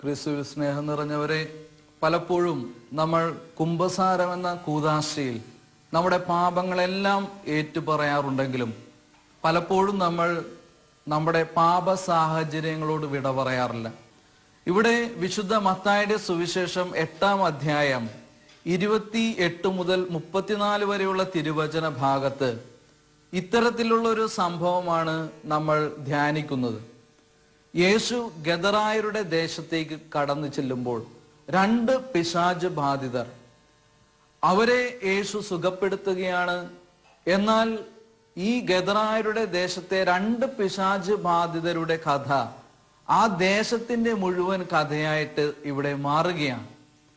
ക്രിസ്തുവിൽ സ്നേഹം നിറഞ്ഞവരെ, പലപ്പോഴും നമ്മൾ കുംഭസാരം എന്ന കൂദാശയിൽ നമ്മുടെ പാപങ്ങളെല്ലാം ഏറ്റുപറയാറുണ്ടെങ്കിലും പലപ്പോഴും നമ്മൾ നമ്മുടെ പാപ സാഹചര്യങ്ങളോട് വിട പറയാറില്ല. ഇവിടെ വിശുദ്ധ മത്തായിയുടെ സുവിശേഷം 8-ാം അധ്യായം 28 മുതൽ 34 വരെയുള്ള തിരുവചന ഭാഗത്ത് ഇത്തരത്തിലുള്ള ഒരു സംഭവമാണ് നമ്മൾ ധ്യാനിക്കുന്നത്. യേശു ഗദറായരുടെ ദേശത്തേക്ക് കടന്നു ചെല്ലുമ്പോൾ 2 പിശാച് ബാധിതർ, അവരെ യേശു സുഖപ്പെടുത്തുകയാണ്. എന്നാൽ ഈ ഗദറായരുടെ ദേശത്തെ 2 പിശാച് ബാധിതരുടെ കഥ ആ ദേശത്തിന്റെ മുഴുവൻ കഥയായിട്ട് ഇവിടെ മാറുകയാണ്.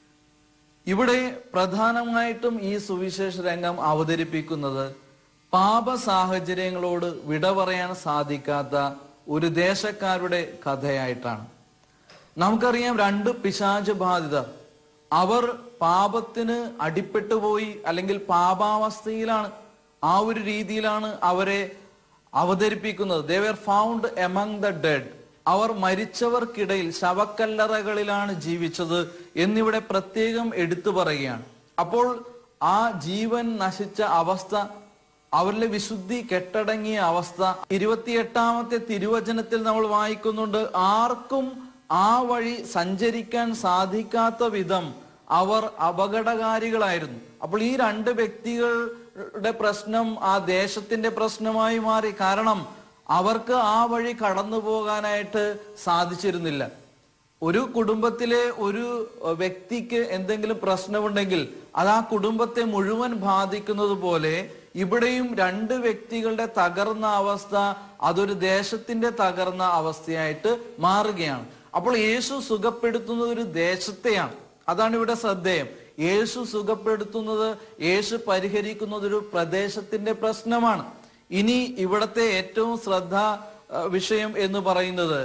ഇവിടെ പ്രധാനമായിട്ടും ഈ സുവിശേഷ രംഗം അവതരിപ്പിക്കുന്നത് പാപ സാഹചര്യങ്ങളോട് വിട പറയാൻ സാധിക്കാത്ത ഒരു ദേശക്കാരുടെ കഥയായിട്ടാണ്. നമുക്കറിയാം, 2 പിശാച് ബാധിതർ, അവർ പാപത്തിന് അടിപ്പെട്ടുപോയി, അല്ലെങ്കിൽ പാപാവസ്ഥയിലാണ്. ആ ഒരു രീതിയിലാണ് അവരെ അവതരിപ്പിക്കുന്നത്. they were found among the dead. അവർ മരിച്ചവർക്കിടയിൽ ശവക്കല്ലറകളിലാണ് ജീവിച്ചത് എന്നിവിടെ പ്രത്യേകം എടുത്തു പറയുകയാണ്. അപ്പോൾ ആ ജീവൻ നശിച്ച അവസ്ഥ, അവരിലെ വിശുദ്ധി കെട്ടടങ്ങിയ അവസ്ഥ 28-ാമത്തെ തിരുവചനത്തിൽ നമ്മൾ വായിക്കുന്നുണ്ട്. ആർക്കും ആ വഴി സഞ്ചരിക്കാൻ സാധിക്കാത്ത വിധം അവർ അപകടകാരികളായിരുന്നു. അപ്പോൾ ഈ 2 വ്യക്തികളുടെ പ്രശ്നം ആ ദേശത്തിന്റെ പ്രശ്നമായി മാറി. കാരണം അവർക്ക് ആ വഴി കടന്നു പോകാനായിട്ട് സാധിച്ചിരുന്നില്ല. ഒരു കുടുംബത്തിലെ ഒരു വ്യക്തിക്ക് എന്തെങ്കിലും പ്രശ്നമുണ്ടെങ്കിൽ അത് ആ കുടുംബത്തെ മുഴുവൻ ബാധിക്കുന്നത് പോലെ ഇവിടെയും 2 വ്യക്തികളുടെ തകർന്ന അവസ്ഥ അതൊരു ദേശത്തിന്റെ തകർന്ന അവസ്ഥയായിട്ട് മാറുകയാണ്. അപ്പോൾ യേശു സുഖപ്പെടുത്തുന്നത് ഒരു ദേശത്തെയാണ്. അതാണ് ഇവിടെ ശ്രദ്ധേയം. യേശു സുഖപ്പെടുത്തുന്നത്, യേശു പരിഹരിക്കുന്നത് ഒരു പ്രദേശത്തിന്റെ പ്രശ്നമാണ്. ഇനി ഇവിടത്തെ ഏറ്റവും ശ്രദ്ധാ വിഷയം എന്ന് പറയുന്നത്,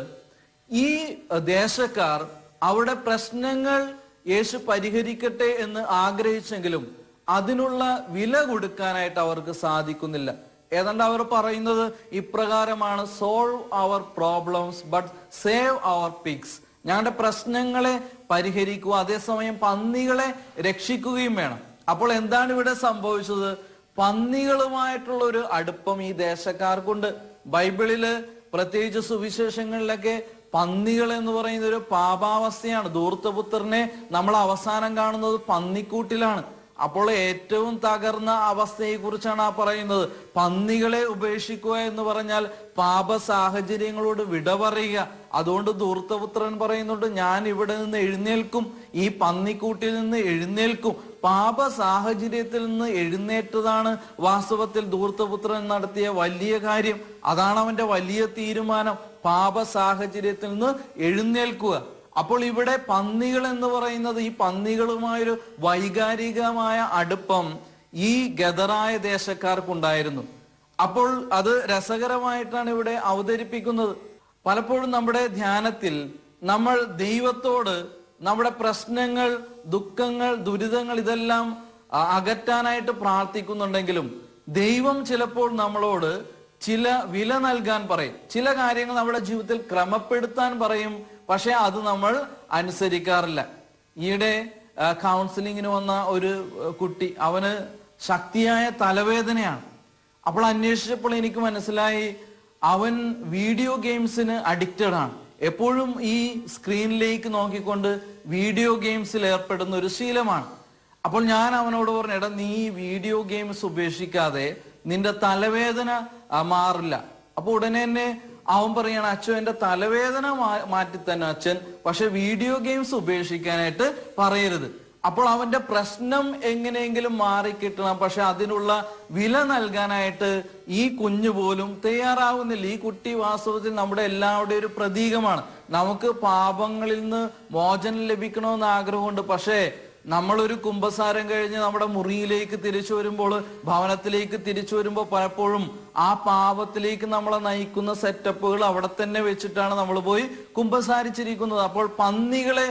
ഈ ദേശക്കാർ അവരുടെ പ്രശ്നങ്ങൾ യേശു പരിഹരിക്കട്ടെ എന്ന് ആഗ്രഹിച്ചെങ്കിലും അതിനുള്ള വില കൊടുക്കാനായിട്ട് അവർക്ക് സാധിക്കുന്നില്ല. ഏതാണ്ട് അവർ പറയുന്നത് ഇപ്രകാരമാണ്: solve our problems but save our pigs. ഞങ്ങളുടെ പ്രശ്നങ്ങളെ പരിഹരിക്കുക, അതേസമയം പന്നികളെ രക്ഷിക്കുകയും വേണം. അപ്പോൾ എന്താണ് ഇവിടെ സംഭവിച്ചത്? പന്നികളുമായിട്ടുള്ള ഒരു അടുപ്പം ഈ ദേശക്കാർക്കുണ്ട്. ബൈബിളില് പ്രത്യേകിച്ച് സുവിശേഷങ്ങളിലൊക്കെ പന്നികൾ എന്ന് പറയുന്ന ഒരു പാപാവസ്ഥയാണ്. ധൂർത്തപുത്രനെ നമ്മൾ അവസാനം കാണുന്നത് പന്നിക്കൂട്ടിലാണ്. അപ്പോൾ ഏറ്റവും തകർന്ന അവസ്ഥയെ കുറിച്ചാണ് ആ പറയുന്നത്. പന്നികളെ ഉപേക്ഷിക്കുക എന്ന് പറഞ്ഞാൽ പാപ സാഹചര്യങ്ങളോട് വിട പറയുക. അതുകൊണ്ട് ധൂർത്തപുത്രൻ പറയുന്നുണ്ട്, ഞാൻ ഇവിടെ നിന്ന് എഴുന്നേൽക്കും, ഈ പന്നിക്കൂട്ടിൽ നിന്ന് എഴുന്നേൽക്കും. പാപ സാഹചര്യത്തിൽ നിന്ന് എഴുന്നേറ്റതാണ് വാസ്തവത്തിൽ ധൂർത്തപുത്രൻ നടത്തിയ വലിയ കാര്യം. അതാണ് അവന്റെ വലിയ തീരുമാനം, പാപ സാഹചര്യത്തിൽ നിന്ന് എഴുന്നേൽക്കുക. അപ്പോൾ ഇവിടെ പന്നികൾ എന്ന് പറയുന്നത്, ഈ പന്നികളുമായൊരു വൈകാരികമായ അടുപ്പം ഈ ഗദറായ ദേശക്കാർക്കുണ്ടായിരുന്നു. അപ്പോൾ അത് രസകരമായിട്ടാണ് ഇവിടെ അവതരിപ്പിക്കുന്നത്. പലപ്പോഴും നമ്മുടെ ധ്യാനത്തിൽ നമ്മൾ ദൈവത്തോട് നമ്മുടെ പ്രശ്നങ്ങൾ, ദുഃഖങ്ങൾ, ദുരിതങ്ങൾ ഇതെല്ലാം അകറ്റാനായിട്ട് പ്രാർത്ഥിക്കുന്നുണ്ടെങ്കിലും ദൈവം ചിലപ്പോൾ നമ്മളോട് ചില വില നൽകാൻ പറയും, ചില കാര്യങ്ങൾ നമ്മുടെ ജീവിതത്തിൽ ക്രമപ്പെടുത്താൻ പറയും. പക്ഷെ അത് നമ്മൾ അനുസരിക്കാറില്ല. ഈയിടെ കൗൺസിലിങ്ങിന് വന്ന ഒരു കുട്ടി, അവന് ശക്തിയായ തലവേദനയാണ്. അപ്പോൾ അന്വേഷിച്ചപ്പോൾ എനിക്ക് മനസ്സിലായി, അവൻ വീഡിയോ ഗെയിംസിന് അഡിക്റ്റഡ് ആണ്. എപ്പോഴും ഈ സ്ക്രീനിലേക്ക് നോക്കിക്കൊണ്ട് വീഡിയോ ഗെയിംസിൽ ഏർപ്പെടുന്ന ഒരു ശീലമാണ്. അപ്പോൾ ഞാൻ അവനോട് പറഞ്ഞു, എടാ, നീ വീഡിയോ ഗെയിംസ് ഉപേക്ഷിക്കാതെ നിന്റെ തലവേദന മാറില്ല. അപ്പൊ ഉടനെ തന്നെ അവൻ പറയാണ്, അച്ഛൻ എന്റെ തലവേദന മാറ്റി തന്നെ അച്ഛൻ, പക്ഷെ വീഡിയോ ഗെയിംസ് ഉപേക്ഷിക്കാനായിട്ട് പറയരുത്. അപ്പോൾ അവന്റെ പ്രശ്നം എങ്ങനെയെങ്കിലും മാറിക്കിട്ടണം, പക്ഷെ അതിനുള്ള വില നൽകാനായിട്ട് ഈ കുഞ്ഞു പോലും തയ്യാറാവുന്നില്ല. ഈ കുട്ടി വാസ്തവത്തിൽ നമ്മുടെ എല്ലാവരുടെയും ഒരു പ്രതീകമാണ്. നമുക്ക് പാപങ്ങളിൽ നിന്ന് മോചനം ലഭിക്കണമെന്ന് ആഗ്രഹമുണ്ട്. പക്ഷേ നമ്മളൊരു കുംഭസാരം കഴിഞ്ഞ് നമ്മുടെ മുറിയിലേക്ക് തിരിച്ചു വരുമ്പോൾ, ഭവനത്തിലേക്ക് തിരിച്ചു വരുമ്പോൾ പലപ്പോഴും ആ പാപത്തിലേക്ക് നമ്മളെ നയിക്കുന്ന സെറ്റപ്പുകൾ അവിടെ തന്നെ വെച്ചിട്ടാണ് നമ്മൾ പോയി കുംഭസാരിച്ചിരിക്കുന്നത്. അപ്പോൾ പന്നികളെ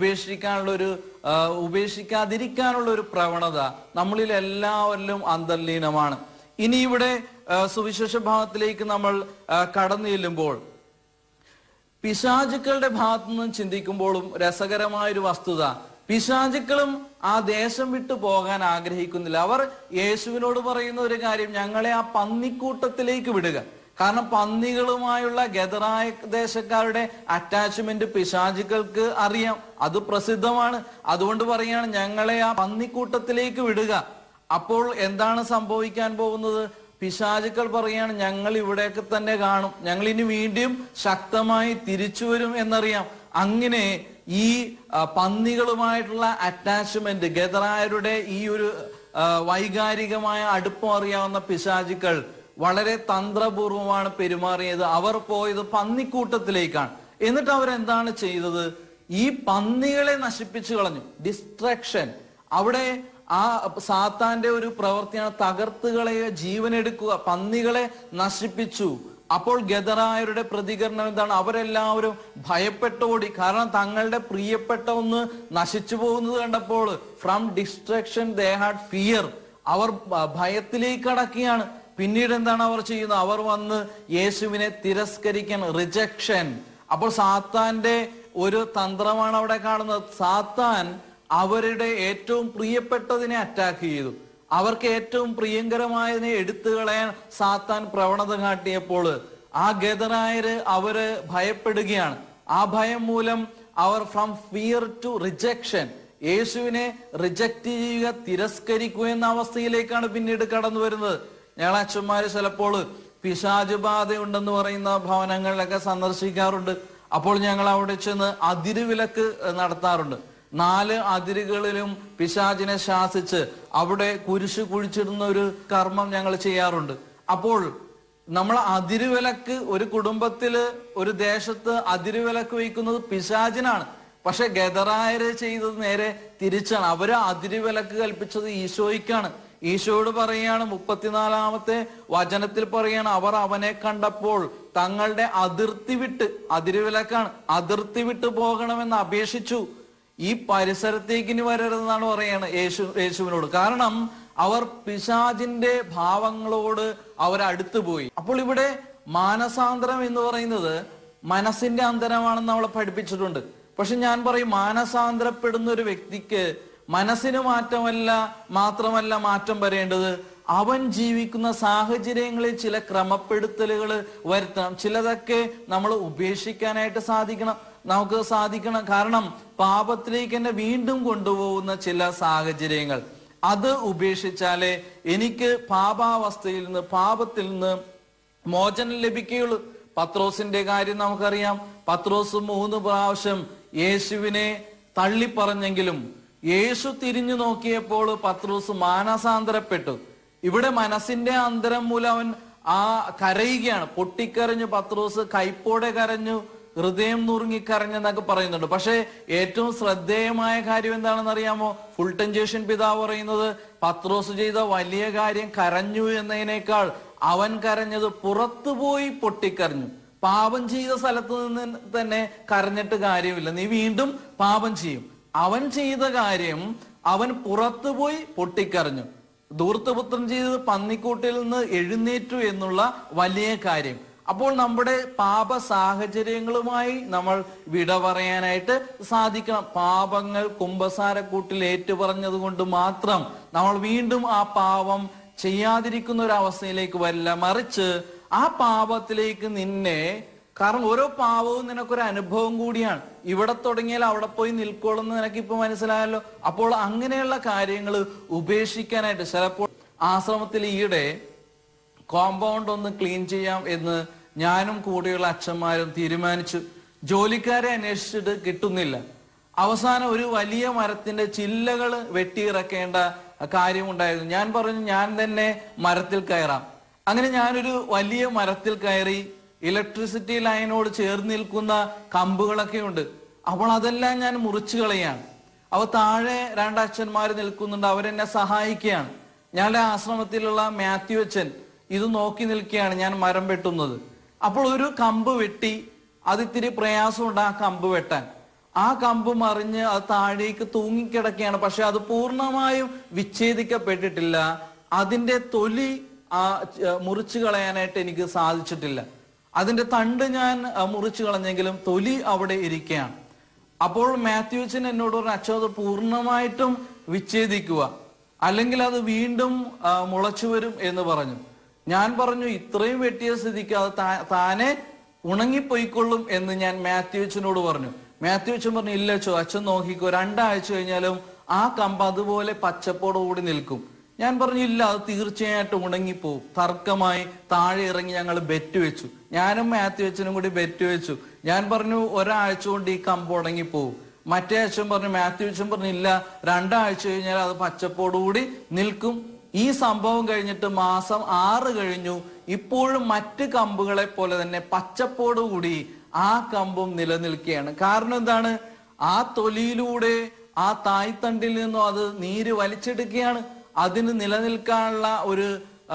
ഉപേക്ഷിക്കാതിരിക്കാനുള്ള ഒരു പ്രവണത നമ്മളിൽ എല്ലാവരിലും അന്തർലീനമാണ്. ഇനി ഇവിടെ സുവിശേഷ ഭാഗത്തിലേക്ക് നമ്മൾ കടന്നു ചെല്ലുമ്പോൾ പിശാചുക്കളുടെ ഭാഗത്തു നിന്നും ചിന്തിക്കുമ്പോഴും രസകരമായൊരു വസ്തുത, പിശാചുക്കളും ആ ദേശം വിട്ടു പോകാൻ ആഗ്രഹിക്കുന്നില്ല. അവർ യേശുവിനോട് പറയുന്ന ഒരു കാര്യം, ഞങ്ങളെ ആ പന്നിക്കൂട്ടത്തിലേക്ക് വിടുക. കാരണം പന്നികളുമായുള്ള ഗദറായ ദേശക്കാരുടെ അറ്റാച്ച്മെന്റ് പിശാചുക്കൾക്ക് അറിയാം, അത് പ്രസിദ്ധമാണ്. അതുകൊണ്ട് പറയാണ്, ഞങ്ങളെ ആ പന്നിക്കൂട്ടത്തിലേക്ക് വിടുക. അപ്പോൾ എന്താണ് സംഭവിക്കാൻ പോകുന്നത്? പിശാചുക്കൾ പറയാണ്, ഞങ്ങൾ ഇവിടെയൊക്കെ തന്നെ കാണും, ഞങ്ങൾ ഇനി വീണ്ടും ശക്തമായി തിരിച്ചു വരും എന്നറിയാം. അങ്ങനെ ഈ പന്നികളുമായിട്ടുള്ള അറ്റാച്ച്മെന്റ്, ഗദറായരുടെ ഈ ഒരു വൈകാരികമായ അടുപ്പം അറിയാവുന്ന പിശാചുക്കൾ വളരെ തന്ത്രപൂർവമാണ് പെരുമാറിയത്. അവർ പോയത് പന്നിക്കൂട്ടത്തിലേക്കാണ്. എന്നിട്ട് അവരെന്താണ് ചെയ്തത്? ഈ പന്നികളെ നശിപ്പിച്ചു കളഞ്ഞു. ഡിസ്ട്രക്ഷൻ. അവിടെ ആ സാത്താന്റെ ഒരു പ്രവൃത്തിയാണ് തകർത്ത് കളയുക, ജീവനെടുക്കുക. പന്നികളെ നശിപ്പിച്ചു. അപ്പോൾ ഗദറായരുടെ പ്രതികരണം എന്താണ്? അവരെല്ലാവരും ഭയപ്പെട്ടോടി. കാരണം തങ്ങളുടെ പ്രിയപ്പെട്ട ഒന്ന് നശിച്ചു പോകുന്നത് കണ്ടപ്പോൾ from destruction they had fear. അവർ ഭയത്തിലേക്ക് കടക്കുകയാണ്. പിന്നീട് എന്താണ് അവർ ചെയ്യുന്നത്? അവർ വന്ന് യേശുവിനെ തിരസ്കരിക്കാൻ, റിജക്ഷൻ. അപ്പോൾ സാത്താന്റെ ഒരു തന്ത്രമാണ് അവിടെ കാണുന്നത്. സാത്താൻ അവരുടെ ഏറ്റവും പ്രിയപ്പെട്ടതിനെ അറ്റാക്ക് ചെയ്തു. അവർക്ക് ഏറ്റവും പ്രിയങ്കരമായതിനെ എടുത്തു കളയാൻ സാത്താൻ പ്രവണത കാട്ടിയപ്പോൾ ആ ഗദറായര് അവര് ഭയപ്പെടുകയാണ്. ആ ഭയം മൂലം അവർ ഫ്രം ഫിയർ ടു റിജക്ഷൻ, യേശുവിനെ റിജക്ട് ചെയ്യുക, തിരസ്കരിക്കുക എന്ന അവസ്ഥയിലേക്കാണ് പിന്നീട് കടന്നു വരുന്നത്. ഞങ്ങൾ അച്ഛന്മാര് ചിലപ്പോൾ പിശാച് ബാധയുണ്ടെന്ന് പറയുന്ന ഭവനങ്ങളിലൊക്കെ സന്ദർശിക്കാറുണ്ട്. അപ്പോൾ ഞങ്ങൾ അവിടെ ചെന്ന് അതിരുവിലക്ക് നടത്താറുണ്ട്. 4 അതിരുകളിലും പിശാചിനെ ശാസിച്ച് അവിടെ കുരിശ് കുഴിച്ചിടുന്ന ഒരു കർമ്മം ഞങ്ങൾ ചെയ്യാറുണ്ട്. അപ്പോൾ നമ്മൾ അതിരുവിലക്ക്, ഒരു കുടുംബത്തില് ഒരു ദേശത്ത് അതിരുവിലക്ക് വയ്ക്കുന്നത് പിശാചിനാണ്. പക്ഷെ ഗദറായര് ചെയ്തത് നേരെ തിരിച്ചാണ്. അവര് അതിരുവിലക്ക് കൽപ്പിച്ചത് ഈശോയ്ക്കാണ്. ഈശോയോട് പറയാണ്, 34-ാമത്തെ വചനത്തിൽ പറയാണ്, അവർ അവനെ കണ്ടപ്പോൾ തങ്ങളുടെ അതിർത്തി വിട്ട്, അതിരുവിലക്കാണ്, അതിർത്തി വിട്ട് പോകണമെന്ന് അപേക്ഷിച്ചു. ഈ പരിസരത്തേക്ക് ഇനി വരരുതെന്നാണ് പറയാണ് യേശുവിനോട്. കാരണം അവർ പിശാചിന്റെ ഭാവങ്ങളോട് അവരടുത്തു പോയി. അപ്പോൾ ഇവിടെ മാനസാന്തരം എന്ന് പറയുന്നത് മനസ്സിന്റെ അന്തരമാണെന്ന് നമ്മളെ പഠിപ്പിച്ചിട്ടുണ്ട്. പക്ഷെ ഞാൻ പറയും, മാനസാന്തരപ്പെടുന്ന ഒരു വ്യക്തിക്ക് മനസ്സിന് മാത്രമല്ല മാറ്റം വരേണ്ടത്, അവൻ ജീവിക്കുന്ന സാഹചര്യങ്ങളിൽ ചില ക്രമപ്പെടുത്തലുകൾ വരുത്തണം. ചിലതൊക്കെ നമ്മൾ ഉപേക്ഷിക്കാനായിട്ട് നമുക്ക് സാധിക്കണം. കാരണം പാപത്തിലേക്ക് എന്നെ വീണ്ടും കൊണ്ടുപോകുന്ന ചില സാഹചര്യങ്ങൾ, അത് ഉപേക്ഷിച്ചാലേ എനിക്ക് പാപത്തിൽ നിന്ന് മോചനം ലഭിക്കുകയുള്ളൂ. പത്രോസിന്റെ കാര്യം നമുക്കറിയാം. പത്രോസ് 3 പ്രാവശ്യം യേശുവിനെ തള്ളിപ്പറഞ്ഞെങ്കിലും യേശു തിരിഞ്ഞു നോക്കിയപ്പോൾ പത്രോസ് മാനസാന്തരപ്പെട്ടു. ഇവിടെ മനസ്സിന്റെ അന്തരം മൂലം അവൻ കരയുകയാണ്, പൊട്ടിക്കരഞ്ഞു. പത്രോസ് കൈപ്പോടെ കരഞ്ഞു, ഹൃദയം നുറുങ്ങിക്കരഞ്ഞെന്നൊക്കെ പറയുന്നുണ്ട്. പക്ഷെ ഏറ്റവും ശ്രദ്ധേയമായ കാര്യം എന്താണെന്ന് അറിയാമോ? ഫുൾട്ടൻ ജേഷൻ പിതാവ് പറയുന്നത്, പത്രോസ് ചെയ്ത വലിയ കാര്യം കരഞ്ഞു എന്നതിനേക്കാൾ അവൻ കരഞ്ഞത് പുറത്തുപോയി പൊട്ടിക്കരഞ്ഞു. പാപം ചെയ്ത സ്ഥലത്ത് നിന്ന് തന്നെ കരഞ്ഞിട്ട് കാര്യമില്ല, നീ വീണ്ടും പാപം ചെയ്യും. അവൻ ചെയ്ത കാര്യം, അവൻ പുറത്തുപോയി പൊട്ടിക്കരഞ്ഞു. ധൂർത്തപുത്രൻ ചെയ്തത് പന്നിക്കൂട്ടിൽ നിന്ന് എഴുന്നേറ്റു എന്നുള്ള വലിയ കാര്യം. അപ്പോൾ നമ്മുടെ പാപ സാഹചര്യങ്ങളുമായി നമ്മൾ വിട പറയാനായിട്ട് സാധിക്കണം. പാപങ്ങൾ കുമ്പസാരക്കൂട്ടിൽ ഏറ്റുപറഞ്ഞത് കൊണ്ട് മാത്രം നമ്മൾ വീണ്ടും ആ പാപം ചെയ്യാതിരിക്കുന്ന ഒരു അവസ്ഥയിലേക്ക് വരില്ല. മറിച്ച് ആ പാപത്തിലേക്ക് കാരണം ഓരോ പാവവും നിനക്കൊരു അനുഭവം കൂടിയാണ്. ഇവിടെ തുടങ്ങിയാൽ അവിടെ പോയി നിൽക്കോളെന്ന് നിനക്കിപ്പോ മനസ്സിലായല്ലോ. അപ്പോൾ അങ്ങനെയുള്ള കാര്യങ്ങൾ ഉപേക്ഷിക്കാനായിട്ട് ചിലപ്പോൾ ആശ്രമത്തിൽ ഈയിടെ കോമ്പൗണ്ട് ഒന്ന് ക്ലീൻ ചെയ്യാം എന്ന് ഞാനും കൂടെയുള്ള അച്ഛന്മാരും തീരുമാനിച്ചു. ജോലിക്കാരെ അന്വേഷിച്ചിട്ട് കിട്ടുന്നില്ല. അവസാനം ഒരു വലിയ മരത്തിന്റെ ചില്ലകൾ വെട്ടിയിറക്കേണ്ട കാര്യമുണ്ടായിരുന്നു. ഞാൻ പറഞ്ഞു, ഞാൻ തന്നെ മരത്തിൽ കയറാം. അങ്ങനെ ഞാനൊരു വലിയ മരത്തിൽ കയറി. ഇലക്ട്രിസിറ്റി ലൈനോട് ചേർന്ന് നിൽക്കുന്ന കമ്പുകളൊക്കെ ഉണ്ട്. അപ്പോൾ അതെല്ലാം ഞാൻ മുറിച്ചു കളയാണ്. താഴെ 2 അച്ഛന്മാർ നിൽക്കുന്നുണ്ട്, അവരെന്നെ സഹായിക്കുകയാണ്. ഞങ്ങളുടെ ആശ്രമത്തിലുള്ള മാത്യു അച്ഛൻ ഇത് നോക്കി നിൽക്കുകയാണ് ഞാൻ മരം വെട്ടുന്നത്. അപ്പോൾ ഒരു കമ്പ് വെട്ടി, അതിത്തിരി പ്രയാസമുണ്ട് ആ കമ്പ് വെട്ടാൻ. ആ കമ്പ് മറിഞ്ഞ് അത് താഴേക്ക് തൂങ്ങിക്കിടക്കുകയാണ്. പക്ഷെ അത് പൂർണ്ണമായും വിച്ഛേദിക്കപ്പെട്ടിട്ടില്ല. അതിന്റെ തൊലി മുറിച്ചു കളയാനായിട്ട് എനിക്ക് സാധിച്ചിട്ടില്ല. അതിന്റെ തണ്ട് ഞാൻ മുറിച്ചു കളഞ്ഞെങ്കിലും തൊലി അവിടെ ഇരിക്കുകയാണ്. അപ്പോൾ മാത്യു അച്ഛൻ എന്നോട് പറഞ്ഞു, അച്ഛൻ അത് പൂർണ്ണമായിട്ടും വിച്ഛേദിക്കുക, അല്ലെങ്കിൽ അത് വീണ്ടും മുളച്ചു വരും എന്ന് പറഞ്ഞു. ഞാൻ പറഞ്ഞു, ഇത്രയും വെട്ടിയ സ്ഥിതിക്ക് അത് താനെ ഉണങ്ങിപ്പോയിക്കൊള്ളും എന്ന് ഞാൻ മാത്യു അച്ഛനോട് പറഞ്ഞു. മാത്യു അച്ഛൻ പറഞ്ഞു, ഇല്ല അച്ഛോ, അച്ഛൻ നോക്കിക്കോ, 2 ആഴ്ച കഴിഞ്ഞാലും ആ കമ്പ് അതുപോലെ പച്ചപ്പോടുകൂടി നിൽക്കും. ഞാൻ പറഞ്ഞു, ഇല്ല, അത് തീർച്ചയായിട്ടും ഉണങ്ങിപ്പോവും. തർക്കമായി താഴെ ഇറങ്ങി ഞങ്ങൾ ബെറ്റ് വെച്ചു. ഞാനും മാത്യു അച്ഛനും കൂടി ബെറ്റ് വെച്ചു. ഞാൻ പറഞ്ഞു, 1 ആഴ്ച കൊണ്ട് ഈ കമ്പ് ഉണങ്ങിപ്പോവും. മറ്റേ അച്ഛൻ പറഞ്ഞു, മാത്യു അച്ഛൻ പറഞ്ഞു, ഇല്ല, 2 ആഴ്ച കഴിഞ്ഞാൽ അത് പച്ചപ്പോടുകൂടി നിൽക്കും. ഈ സംഭവം കഴിഞ്ഞിട്ട് മാസം 6 കഴിഞ്ഞു. ഇപ്പോഴും മറ്റ് കമ്പുകളെ പോലെ തന്നെ പച്ചപ്പോടുകൂടി ആ കമ്പും നിലനിൽക്കുകയാണ്. കാരണം എന്താണ്? ആ തൊലിയിലൂടെ ആ തായ്തണ്ടിൽ നിന്നും അത് നീര് വലിച്ചെടുക്കുകയാണ്. അതിന് നിലനിൽക്കാനുള്ള ഒരു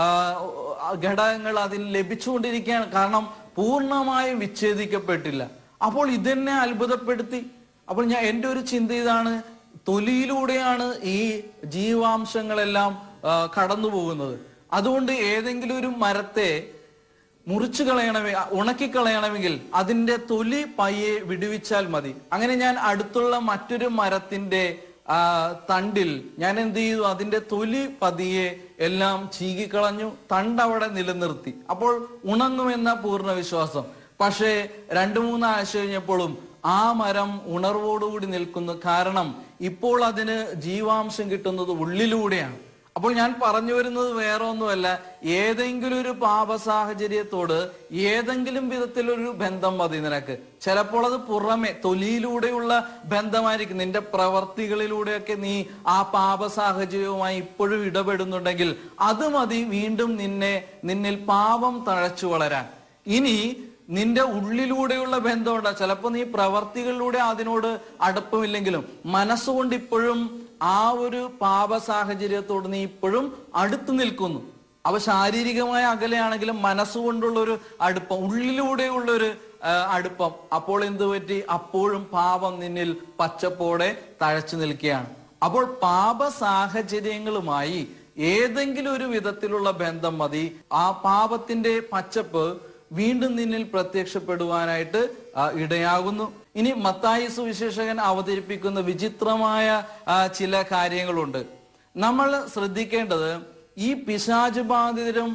ഘടകങ്ങൾ അതിന് ലഭിച്ചുകൊണ്ടിരിക്കുകയാണ്. കാരണം പൂർണ്ണമായും വിച്ഛേദിക്കപ്പെട്ടില്ല. അപ്പോൾ ഇതെന്നെ അത്ഭുതപ്പെടുത്തി. അപ്പോൾ എൻ്റെ ഒരു ചിന്ത ഇതാണ്, തൊലിയിലൂടെയാണ് ഈ ജീവാംശങ്ങളെല്ലാം കടന്നു പോകുന്നത്. അതുകൊണ്ട് ഏതെങ്കിലും ഒരു മരത്തെ മുറിച്ചു കളയണമെങ്കിൽ, ഉണക്കിക്കളയണമെങ്കിൽ അതിന്റെ തൊലി പയ്യെ വിടുവിച്ചാൽ മതി. അങ്ങനെ ഞാൻ അടുത്തുള്ള മറ്റൊരു മരത്തിന്റെ തണ്ടിൽ ഞാൻ എന്ത് ചെയ്തു, അതിന്റെ തൊലി പതിയെ എല്ലാം ചീകിക്കളഞ്ഞു, തണ്ട് അവിടെ നിലനിർത്തി. അപ്പോൾ ഉണങ്ങുമെന്ന പൂർണ്ണ വിശ്വാസം. പക്ഷേ 2-3 ആഴ്ച കഴിഞ്ഞപ്പോഴും ആ മരം ഉണർവോടുകൂടി നിൽക്കുന്നു. കാരണം ഇപ്പോൾ അതിന് ജീവാംശം കിട്ടുന്നത് ഉള്ളിലൂടെയാണ്. അപ്പോൾ ഞാൻ പറഞ്ഞു വരുന്നത് വേറെ ഒന്നുമല്ല, ഏതെങ്കിലും ഒരു പാപ സാഹചര്യത്തോട് ഏതെങ്കിലും വിധത്തിലൊരു ബന്ധം മതി നിനക്ക്. ചിലപ്പോൾ അത് പുറമെ തൊലിയിലൂടെയുള്ള ബന്ധമായിരിക്കും. നിന്റെ പ്രവർത്തികളിലൂടെയൊക്കെ നീ ആ പാപ സാഹചര്യവുമായി ഇപ്പോഴും ഇടപെടുന്നുണ്ടെങ്കിൽ അത് മതി വീണ്ടും നിന്നിൽ പാപം തഴച്ചു വളരാൻ. ഇനി നിന്റെ ഉള്ളിലൂടെയുള്ള ബന്ധമുണ്ട്. ചിലപ്പോൾ നീ പ്രവർത്തികളിലൂടെ അതിനോട് അടുപ്പമില്ലെങ്കിലും മനസ്സുകൊണ്ട് ഇപ്പോഴും ആ ഒരു പാപ സാഹചര്യത്തോട് നീ ഇപ്പോഴും അടുത്തു നിൽക്കുന്നു. അവ ശാരീരികമായ അകലെയാണെങ്കിലും മനസ്സുകൊണ്ടുള്ള ഒരു അടുപ്പം, ഉള്ളിലൂടെയുള്ള ഒരു അടുപ്പം. അപ്പോൾ എന്ത് പറ്റി? അപ്പോഴും പാപം നിന്നിൽ പച്ചപ്പോടെ തഴച്ചു നിൽക്കുകയാണ്. അപ്പോൾ പാപ സാഹചര്യങ്ങളുമായി ഏതെങ്കിലും ഒരു വിധത്തിലുള്ള ബന്ധം മതി ആ പാപത്തിന്റെ പച്ചപ്പ് വീണ്ടും നിന്നിൽ പ്രത്യക്ഷപ്പെടുവാനായിട്ട് ഇടയാകുന്നു. ഇനി മത്തായി സുവിശേഷകൻ അവതരിപ്പിക്കുന്ന വിചിത്രമായ ചില കാര്യങ്ങളുണ്ട്. നമ്മൾ ശ്രദ്ധിക്കേണ്ടത്, ഈ പിശാച് ബാധിതരും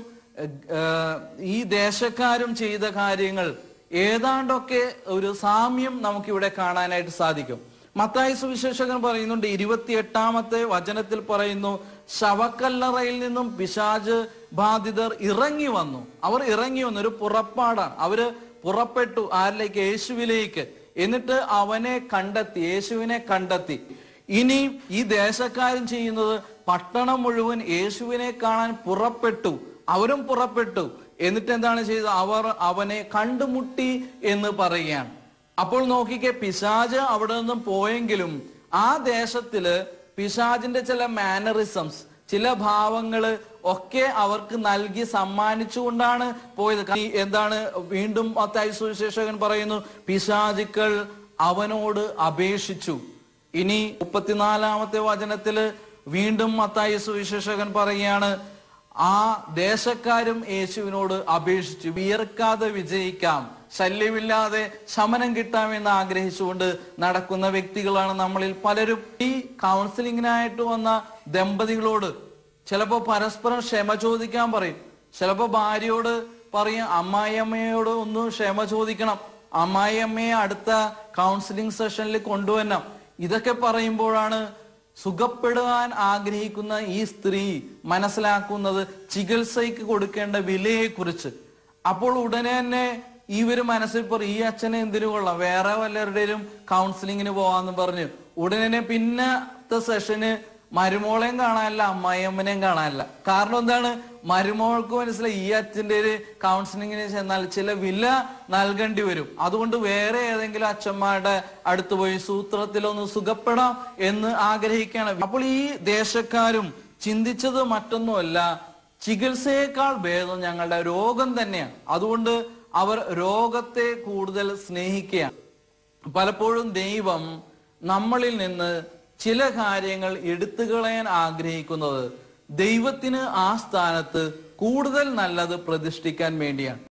ഈ ദേശക്കാരും ചെയ്ത കാര്യങ്ങൾ ഏതാണ്ടൊക്കെ ഒരു സാമ്യം നമുക്കിവിടെ കാണാനായിട്ട് സാധിക്കും. മത്തായി സുവിശേഷകൻ പറയുന്നുണ്ട്, 28-ാമത്തെ വചനത്തിൽ പറയുന്നു, ശവക്കല്ലറയിൽ നിന്നും പിശാച് ബാധിതർ ഇറങ്ങി വന്നു. അവർ ഇറങ്ങി വന്നു, ഒരു പുറപ്പാടാണ്. അവര് പുറപ്പെട്ടു ആരിലേക്ക്? യേശുവിലേക്ക്. എന്നിട്ട് അവനെ കണ്ടെത്തി, യേശുവിനെ കണ്ടെത്തി. ഇനി ഈ ദേശക്കാരും ചെയ്യുന്നത്, പട്ടണം മുഴുവൻ യേശുവിനെ കാണാൻ പുറപ്പെട്ടു. അവരും പുറപ്പെട്ടു. എന്നിട്ട് എന്താണ് ചെയ്തത്? അവർ അവനെ കണ്ടുമുട്ടി എന്ന് പറയുകയാണ്. അപ്പോൾ നോക്കിക്കേ, പിശാച് അവിടെ നിന്നും പോയെങ്കിലും ആ ദേശത്തില് പിശാചിന്റെ ചില മാനറിസംസ്, ചില ഭാവങ്ങള് ഒക്കെ അവർക്ക് നൽകി സമ്മാനിച്ചുകൊണ്ടാണ് പോയത്. എന്താണ്? വീണ്ടും മത്തായി സുവിശേഷകൻ പറയുന്നു, പിശാചുക്കൾ അവനോട് അപേക്ഷിച്ചു. ഇനി 34-ാമത്തെ വചനത്തില് വീണ്ടും മത്തായി സുവിശേഷകൻ പറയുകയാണ്, ആ ദേശക്കാരും യേശുവിനോട് അപേക്ഷിച്ചു. വിയർക്കാതെ വിജയിക്കാം, ശല്യമില്ലാതെ ശമനം കിട്ടാമെന്ന് ആഗ്രഹിച്ചുകൊണ്ട് നടക്കുന്ന വ്യക്തികളാണ് നമ്മളിൽ പലരും. ഈ കൗൺസിലിങ്ങിനായിട്ട് വന്ന ദമ്പതികളോട് ചിലപ്പോ പരസ്പരം ക്ഷമ ചോദിക്കാൻ പറയും. ചിലപ്പോ ഭാര്യയോട് പറയും, അമ്മായിയമ്മയോട് ഒന്ന് ക്ഷമ ചോദിക്കണം, അമ്മായിയമ്മയെ അടുത്ത കൗൺസിലിംഗ് സെഷനിൽ കൊണ്ടുവരണം. ഇതൊക്കെ പറയുമ്പോഴാണ് സുഖപ്പെടുവാൻ ആഗ്രഹിക്കുന്ന ഈ സ്ത്രീ മനസ്സിലാക്കുന്നത് ചികിത്സയ്ക്ക് കൊടുക്കേണ്ട വിലയെ കുറിച്ച്. അപ്പോൾ ഉടനെ തന്നെ ഇവര് മനസ്സിൽ പറയും, ഈ അച്ഛനെ എന്തിനു കൊള്ളാം, വേറെ വല്ലവരുടെയും കൗൺസിലിങ്ങിന് പോവാന്ന് പറഞ്ഞു ഉടനെ പിന്നത്തെ സെഷന് മരുമോളെയും കാണാനില്ല, അമ്മായിയമ്മനെയും കാണാനില്ല. കാരണം എന്താണ്? മരുമോൾക്ക് മനസ്സിലായി ഈ അച്ഛൻ്റെ ഒരു കൗൺസിലിങ്ങിന് ചെന്നാൽ ചില വില നൽകേണ്ടി വരും. അതുകൊണ്ട് വേറെ ഏതെങ്കിലും അച്ഛന്മാരുടെ അടുത്ത് പോയി സൂത്രത്തിലൊന്ന് സുഖപ്പെടാം എന്ന് ആഗ്രഹിക്കുകയാണ്. അപ്പോൾ ഈ ദേശക്കാരും ചിന്തിച്ചത് മറ്റൊന്നുമല്ല, ചികിത്സയേക്കാൾ ഭേദം ഞങ്ങളുടെ രോഗം തന്നെയാണ്. അതുകൊണ്ട് അവർ രോഗത്തെ കൂടുതൽ സ്നേഹിക്കുകയാണ്. പലപ്പോഴും ദൈവം നമ്മളിൽ നിന്ന് ചില കാര്യങ്ങൾ എടുത്തുകളയാൻ ആഗ്രഹിക്കുന്നത് ദൈവത്തിന് ആ സ്ഥാനത്ത് കൂടുതൽ നല്ലത് പ്രതിഷ്ഠിക്കാൻ വേണ്ടിയാണ്.